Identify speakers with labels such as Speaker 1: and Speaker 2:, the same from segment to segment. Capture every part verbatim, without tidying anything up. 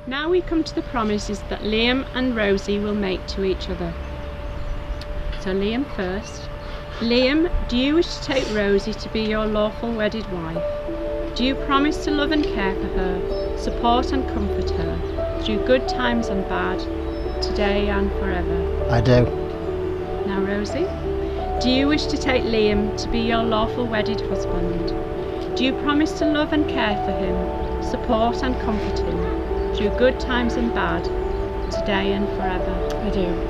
Speaker 1: Now we come to the promises that Liam and Rosie will make to each other. So Liam first. Liam, do you wish to take Rosie to be your lawful wedded wife? Do you promise to love and care for her, support and comfort her, through good times and bad, today and forever?
Speaker 2: I do.
Speaker 1: Now Rosie, do you wish to take Liam to be your lawful wedded husband? Do you promise to love and care for him, support and comfort him, through good times and bad, today and forever?
Speaker 3: I do.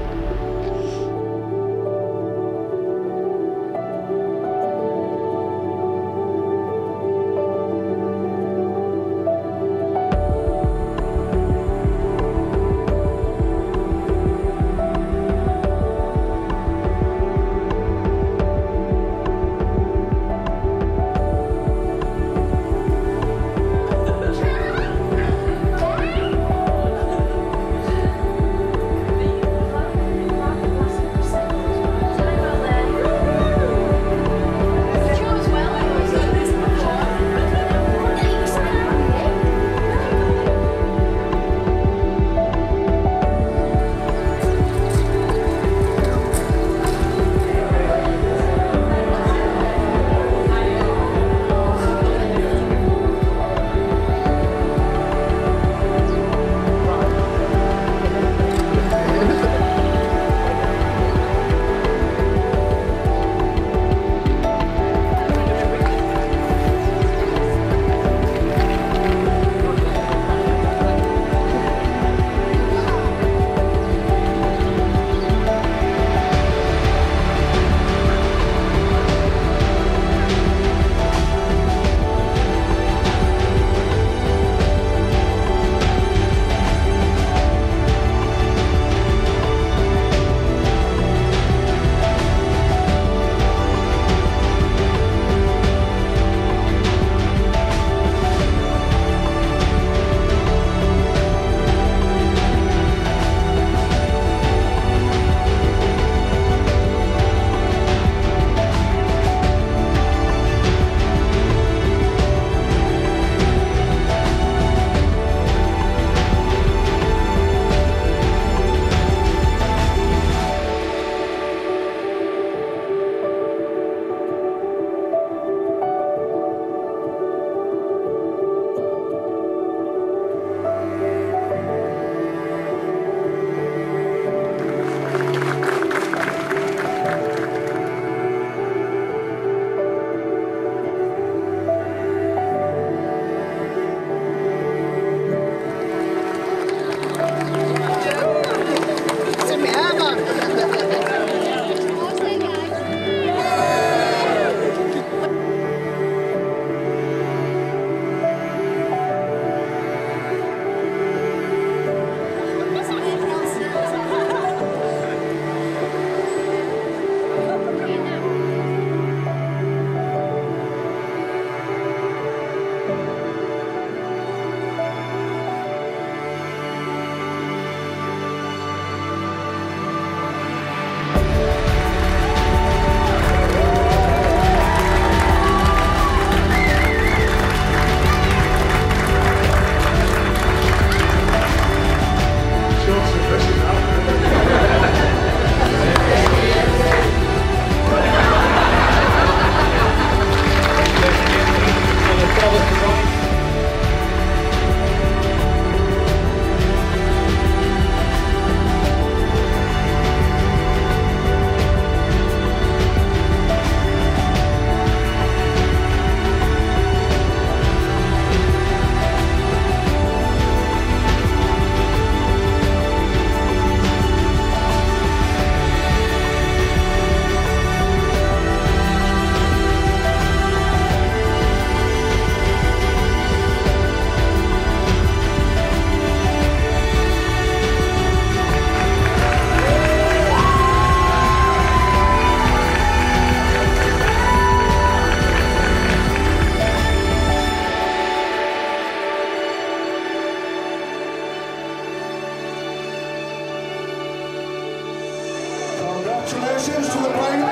Speaker 4: Congratulations to the bride.